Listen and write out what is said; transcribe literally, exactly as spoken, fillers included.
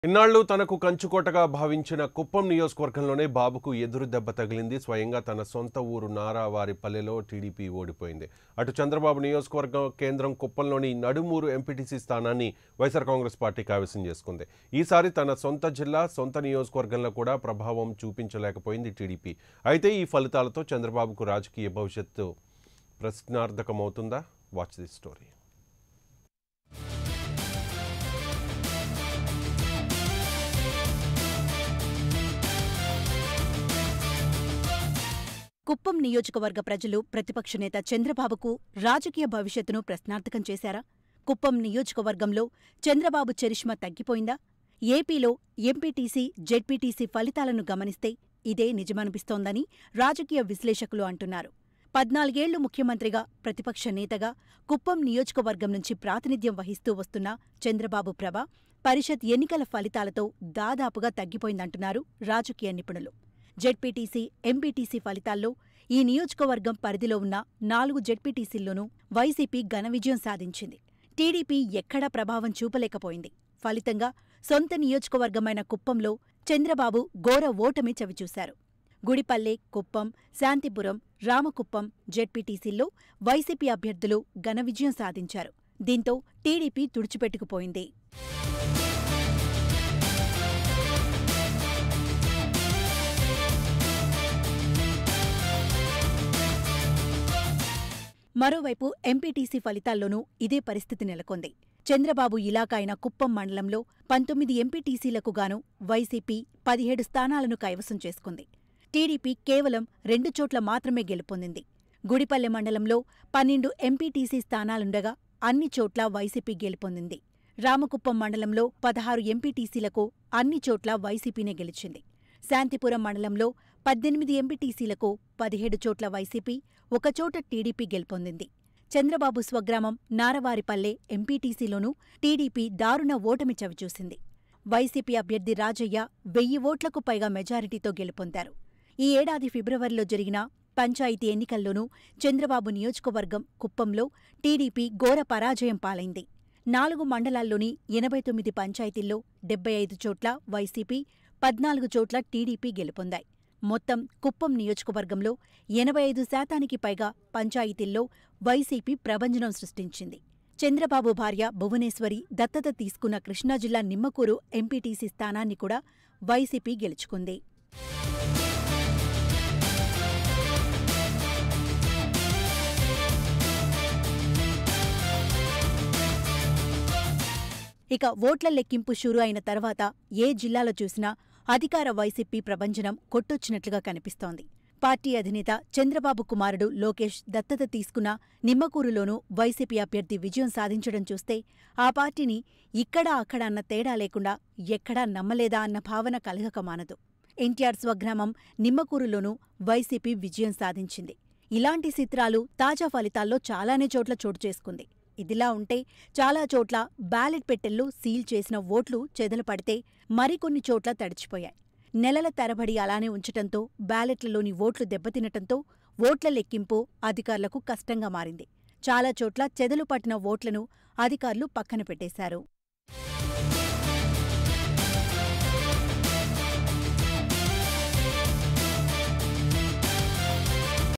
ఇన్నాళ్లు తనకు కంచుకోటగా భావించిన కుప్పం నియోజకవర్గంలోనే బాబుకు ఎదురు దెబ్బ తగిలింది. స్వయంగా తన సొంత ఊరు నారావారిపల్లెలో టీడీపీ ఓడిపోయింది. అటు చంద్రబాబు నియోజకవర్గం కేంద్రం కుప్పంలోని నడుమూరు ఎంపీటీసీ స్థానాన్ని వైఎస్ఆర్ కాంగ్రెస్ పార్టీ కైవసం చేసుకుంది. ఈసారి తన సొంత జిల్లా, సొంత నియోజకవర్గంలో కూడా ప్రభావం చూపించలేకపోయింది టీడీపీ. అయితే ఈ ఫలితాలతో చంద్రబాబుకు రాజకీయ భవిష్యత్తు ప్రశ్నార్థకమవుతుందా? Watch this story. కుప్పం నియోజకవర్గ ప్రజలు ప్రతిపక్ష నేత చంద్రబాబుకు రాజకీయ భవిష్యత్తును ప్రశ్నార్థకం చేశారా? కుప్పం నియోజకవర్గంలో చంద్రబాబు చరిష్మా తగ్గిపోయిందా? ఏపీలో ఎంపీటీసీ, జెడ్పీటీసీ ఫలితాలను గమనిస్తే ఇదే నిజమనిపిస్తోందని రాజకీయ విశ్లేషకులు అంటున్నారు. పద్నాలుగేళ్లు ముఖ్యమంత్రిగా, ప్రతిపక్ష నేతగా కుప్పం నియోజకవర్గం నుంచి ప్రాతినిధ్యం వహిస్తూ వస్తున్న చంద్రబాబు ప్రభ పరిషత్ ఎన్నికల ఫలితాలతో దాదాపుగా తగ్గిపోయిందంటున్నారు రాజకీయ నిపుణులు. జెడ్పీటీసీ, ఎంపీటీసీ ఫలితాల్లో ఈ నియోజకవర్గం పరిధిలో ఉన్న నాలుగు జెడ్పీటీసీల్లోనూ వైసీపీ ఘన విజయం సాధించింది. టీడీపీ ఎక్కడా ప్రభావం చూపలేకపోయింది. ఫలితంగా సొంత నియోజకవర్గమైన కుప్పంలో చంద్రబాబు ఘోర ఓటమి చవిచూశారు. గుడిపల్లె, కుప్పం, శాంతిపురం, రామకుప్పం జెడ్పీటీసీల్లో వైసీపీ అభ్యర్థులు ఘన విజయం సాధించారు. దీంతో టీడీపీ తుడిచిపెట్టుకుపోయింది. మరోవైపు ఎంపీటీసీ ఫలితాల్లోనూ ఇదే పరిస్థితి నెలకొంది. చంద్రబాబు ఇలాకా అయిన కుప్పం మండలంలో పంతొమ్మిది ఎంపీటీసీలకు గాను వైసీపీ పదిహేడు స్థానాలను కైవసం చేసుకుంది. టీడీపీ కేవలం రెండు చోట్ల మాత్రమే గెలుపొందింది. గుడిపల్లె మండలంలో పన్నెండు ఎంపీటీసీ స్థానాలుండగా అన్ని చోట్ల వైసీపీ గెలుపొందింది. రామకుప్పం మండలంలో పదహారు ఎంపీటీసీలకు అన్ని చోట్ల వైసీపీనే గెలిచింది. శాంతిపురం మండలంలో పద్దెనిమిది ఎంపీటీసీలకు పదిహేడు చోట్ల వైసీపీ, ఒకచోట టీడీపీ గెలుపొందింది. చంద్రబాబు స్వగ్రామం నారవారిపల్లె ఎంపీటీసీలోనూ టీడీపీ దారుణ ఓటమి చవిచూసింది. వైసీపీ అభ్యర్థి రాజయ్య వెయ్యి ఓట్లకు పైగా మెజారిటీతో గెలుపొందారు. ఈ ఏడాది ఫిబ్రవరిలో జరిగిన పంచాయతీ ఎన్నికల్లోనూ చంద్రబాబు నియోజకవర్గం కుప్పంలో టీడీపీ ఘోర పరాజయం పాలైంది. నాలుగు మండలాల్లోని ఎనభై తొమ్మిది పంచాయతీల్లో డెబ్బై ఐదు చోట్ల వైసీపీ, పద్నాలుగు చోట్ల టీడీపీ గెలుపొందాయి. మొత్తం కుప్పం నియోజకవర్గంలో ఎనభై ఐదు శాతానికి పైగా పంచాయతీల్లో వైసీపీ ప్రభంజనం సృష్టించింది. చంద్రబాబు భార్య భువనేశ్వరి దత్తత తీసుకున్న కృష్ణా జిల్లా నిమ్మకూరు ఎంపీటీసీ స్థానాన్ని కూడా వైసీపీ గెలుచుకుంది. ఇక ఓట్ల లెక్కింపు షురు అయిన తర్వాత ఏ జిల్లాలో చూసినా అధికార వైసీపీ ప్రభంజనం కొట్టొచ్చినట్లుగా కనిపిస్తోంది. పార్టీ అధినేత చంద్రబాబు కుమారుడు లోకేష్ దత్తత తీసుకున్న నిమ్మకూరులోనూ వైసీపీ అభ్యర్థి విజయం సాధించడం చూస్తే ఆ పార్టీని ఇక్కడా అక్కడ అన్న తేడా లేకుండా ఎక్కడా నమ్మలేదా అన్న భావన కలగక మానదు. ఎన్టీఆర్ స్వగ్రామం నిమ్మకూరులోనూ వైసీపీ విజయం సాధించింది. ఇలాంటి చిత్రాలు తాజా ఫలితాల్లో చాలానే చోట్ల చోటు చేసుకుంది. ఇదిలా ఉంటే చాలా చోట్ల బ్యాలెట్ పెట్టెల్లో సీల్ చేసిన ఓట్లు చెదలపడితే మరికొన్ని చోట్ల తడిచిపోయాయి. నెలల తరబడి అలానే ఉంచటంతో బ్యాలెట్లలోని ఓట్లు దెబ్బతినటంతో ఓట్ల లెక్కింపు అధికారులకు కష్టంగా మారింది. చాలా చోట్ల చెదలు పట్టిన ఓట్లను అధికారులు పక్కన పెట్టేశారు.